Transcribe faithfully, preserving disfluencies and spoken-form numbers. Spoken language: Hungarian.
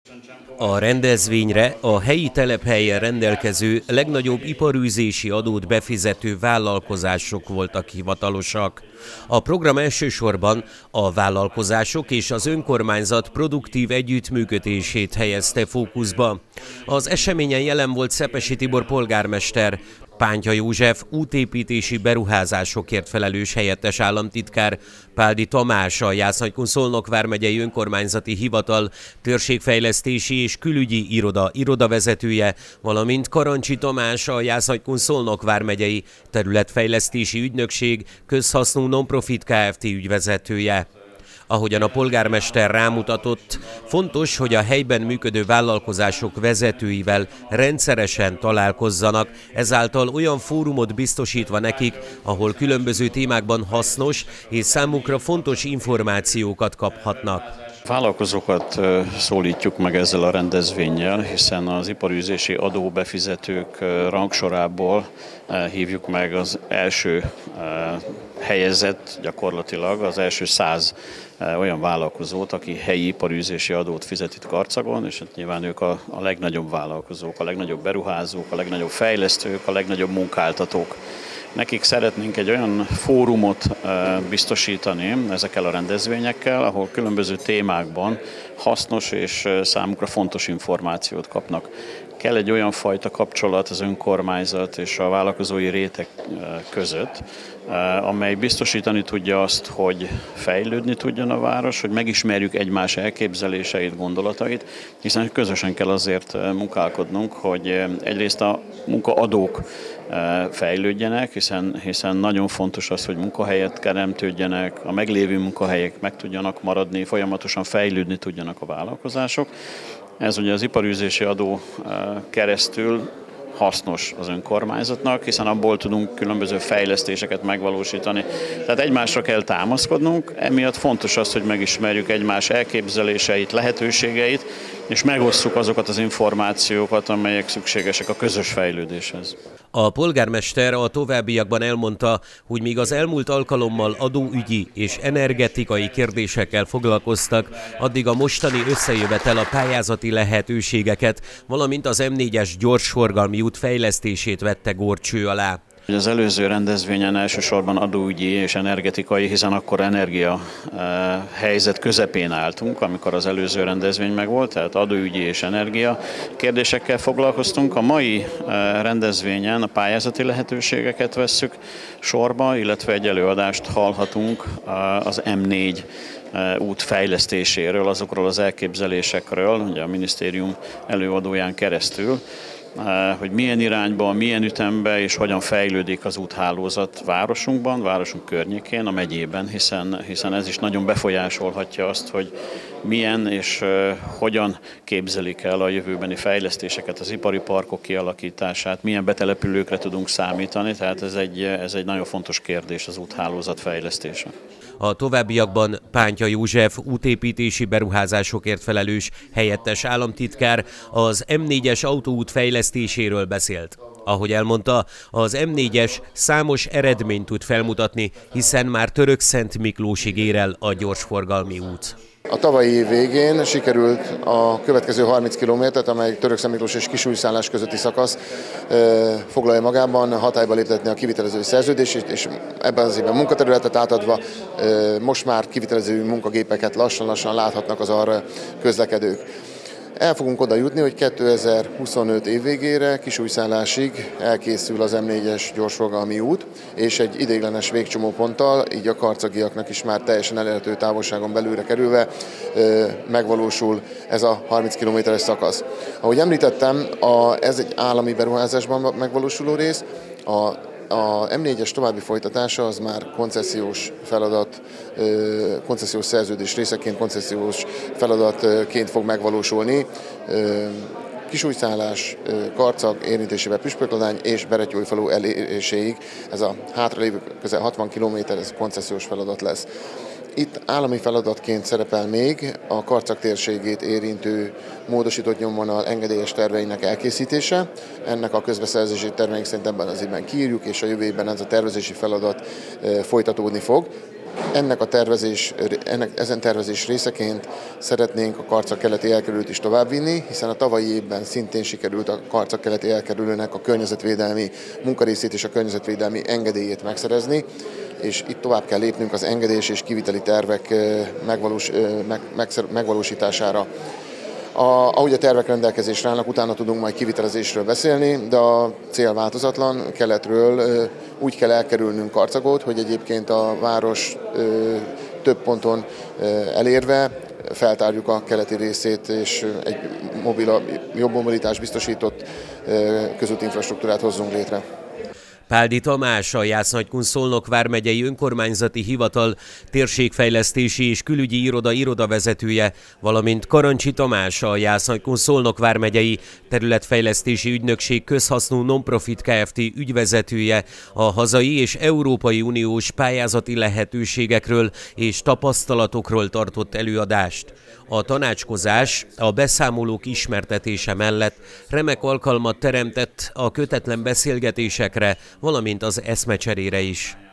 A rendezvényre a helyi telephelyen rendelkező legnagyobb iparűzési adót befizető vállalkozások voltak hivatalosak. A program elsősorban a vállalkozások és az önkormányzat produktív együttműködését helyezte fókuszba. Az eseményen jelen volt Szepesi Tibor polgármester, Pántya József útépítési beruházásokért felelős helyettes államtitkár, Páldi Tamás, a Jász-Nagykun-Szolnok vármegyei önkormányzati hivatal térségfejlesztési és külügyi iroda irodavezetője, valamint Karancsi Tamás, a Jász-Nagykun-Szolnok vármegyei területfejlesztési ügynökség közhasznú non-profit Kft. Ügyvezetője. Ahogyan a polgármester rámutatott, fontos, hogy a helyben működő vállalkozások vezetőivel rendszeresen találkozzanak, ezáltal olyan fórumot biztosítva nekik, ahol különböző témákban hasznos és számukra fontos információkat kaphatnak. Vállalkozókat szólítjuk meg ezzel a rendezvénnyel, hiszen az iparűzési adóbefizetők rangsorából hívjuk meg az első helyezett, gyakorlatilag az első száz olyan vállalkozót, aki helyi iparűzési adót fizet itt Karcagon, és hát nyilván ők a, a legnagyobb vállalkozók, a legnagyobb beruházók, a legnagyobb fejlesztők, a legnagyobb munkáltatók. Nekik szeretnénk egy olyan fórumot biztosítani ezekkel a rendezvényekkel, ahol különböző témákban hasznos és számukra fontos információt kapnak. Kell egy olyan fajta kapcsolat az önkormányzat és a vállalkozói réteg között, amely biztosítani tudja azt, hogy fejlődni tudjon a város, hogy megismerjük egymás elképzeléseit, gondolatait, hiszen közösen kell azért munkálkodnunk, hogy egyrészt a munkaadók fejlődjenek, hiszen, hiszen nagyon fontos az, hogy munkahelyet teremtődjenek, a meglévő munkahelyek meg tudjanak maradni, folyamatosan fejlődni tudjanak a vállalkozások. Ez ugye az iparűzési adó keresztül hasznos az önkormányzatnak, hiszen abból tudunk különböző fejlesztéseket megvalósítani. Tehát egymásra kell támaszkodnunk, emiatt fontos az, hogy megismerjük egymás elképzeléseit, lehetőségeit, és megosszuk azokat az információkat, amelyek szükségesek a közös fejlődéshez. A polgármester a továbbiakban elmondta, hogy míg az elmúlt alkalommal adóügyi és energetikai kérdésekkel foglalkoztak, addig a mostani összejövetel a pályázati lehetőségeket, valamint az M négyes gyorsforgalmi út fejlesztését vette górcső alá. Az előző rendezvényen elsősorban adóügyi és energetikai, hiszen akkor energia helyzet közepén álltunk, amikor az előző rendezvény megvolt, tehát adóügyi és energia kérdésekkel foglalkoztunk. A mai rendezvényen a pályázati lehetőségeket vesszük sorba, illetve egy előadást hallhatunk az M négy út fejlesztéséről, azokról az elképzelésekről, ugye a minisztérium előadóján keresztül, hogy milyen irányba, milyen ütembe és hogyan fejlődik az úthálózat városunkban, városunk környékén, a megyében, hiszen, hiszen ez is nagyon befolyásolhatja azt, hogy milyen és hogyan képzelik el a jövőbeni fejlesztéseket, az ipari parkok kialakítását, milyen betelepülőkre tudunk számítani, tehát ez egy, ez egy nagyon fontos kérdés, az úthálózat fejlesztése. A továbbiakban Pántya József útépítési beruházásokért felelős helyettes államtitkár az M négyes autóút fejlesztéséről beszélt. Ahogy elmondta, az M négyes számos eredményt tud felmutatni, hiszen már Törökszentmiklósig ér el a gyorsforgalmi út. A tavalyi év végén sikerült a következő harminc kilométert, amely Törökszentmiklós és Kisújszállás közötti szakasz foglalja magában, hatályba léptetni a kivitelezői szerződést, és ebben az évben munkaterületet átadva most már kivitelező munkagépeket lassan-lassan láthatnak az arra közlekedők. El fogunk oda jutni, hogy kétezer-huszonöt év végére Kisújszállásig elkészül az M négyes gyorsforgalmi út, és egy ideiglenes végcsomóponttal, így a karcagiaknak is már teljesen elérhető távolságon belülre kerülve megvalósul ez a harminc kilométeres szakasz. Ahogy említettem, a, ez egy állami beruházásban megvalósuló rész, a A M négyes további folytatása az már koncesziós feladat, koncesziós szerződés részeként, koncesziós feladatként fog megvalósulni. Kisújszállás, Karcag érintésével Püspökladány és Beretyóújfalu eléréséig ez a hátralévő közel hatvan kilométer, ez koncesziós feladat lesz. Itt állami feladatként szerepel még a Karcag térségét érintő módosított nyomvonal engedélyes terveinek elkészítése. Ennek a közbeszerzési terveink szerint ebben az évben kiírjuk, és a jövő évben ez a tervezési feladat folytatódni fog. Ennek a tervezés, ennek, ezen tervezés részeként szeretnénk a Karcag keleti elkerülőt is továbbvinni, hiszen a tavalyi évben szintén sikerült a Karcag keleti elkerülőnek a környezetvédelmi munkarészét és a környezetvédelmi engedélyét megszerezni, és itt tovább kell lépnünk az engedélyes és kiviteli tervek megvalós, meg, megvalósítására. A, ahogy a tervek rendelkezésre állnak, utána tudunk majd kivitelezésről beszélni, de a cél változatlan, keletről úgy kell elkerülnünk Karcagot, hogy egyébként a város több ponton elérve feltárjuk a keleti részét, és egy mobil, jobb mobilitás biztosított közúti infrastruktúrát hozzunk létre. Páldi Tamás, a Jász-Nagykun-Szolnok vármegyei önkormányzati hivatal térségfejlesztési és külügyi iroda irodavezetője, valamint Karancsi Tamás, a Jász-Nagykun-Szolnok vármegyei területfejlesztési ügynökség közhasznú non-profit Kft. Ügyvezetője a hazai és Európai Uniós pályázati lehetőségekről és tapasztalatokról tartott előadást. A tanácskozás a beszámolók ismertetése mellett remek alkalmat teremtett a kötetlen beszélgetésekre, valamint az eszmecserére is.